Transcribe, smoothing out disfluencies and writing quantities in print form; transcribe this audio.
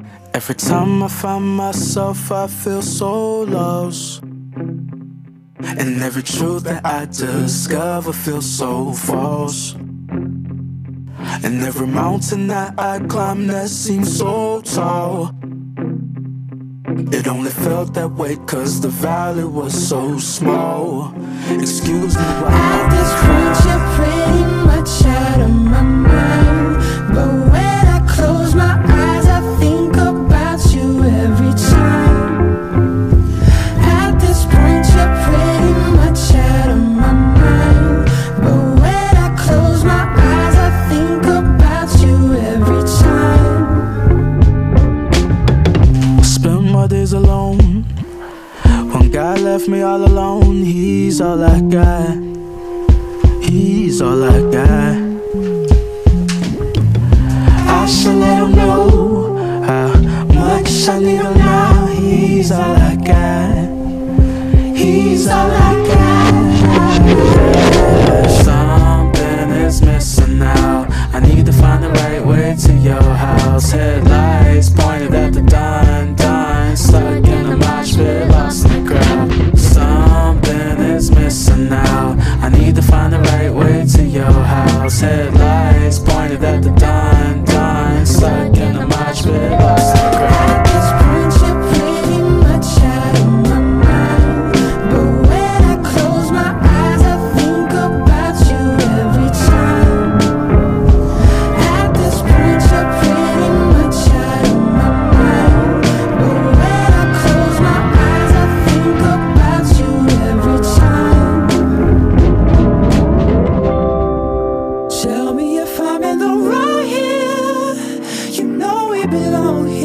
Every time I find myself, I feel so lost. And every truth that I discover feels so false. And every mountain that I climb that seems so tall, it only felt that way cause the valley was so small. Excuse me while at this point you're pretty much out of my mind, but when I close my eyes I think about you every time. At this point you're pretty much out of my mind, but when I close my eyes I think about you every time. spend my days alone. One guy left me all alone. He's all I got. He's all I got. I should let him know how much I need him now. He's all I got. He's all I got. Something is missing now. I need to find the right way to your house. Headlights pointed at the dun, stuck in a mosh pit, lost in the crowd. Something is missing now. I need to find the right way to your house. Headlights pointed at the dun, stuck in a mosh pit, lost in the crowd. At this point you're pretty much out of my mind, but when I close my eyes I think about you every time. At this point you're pretty much out of my mind, but when I close my eyes I think about you every time. Tell me if I'm in the right here, you know we belong here.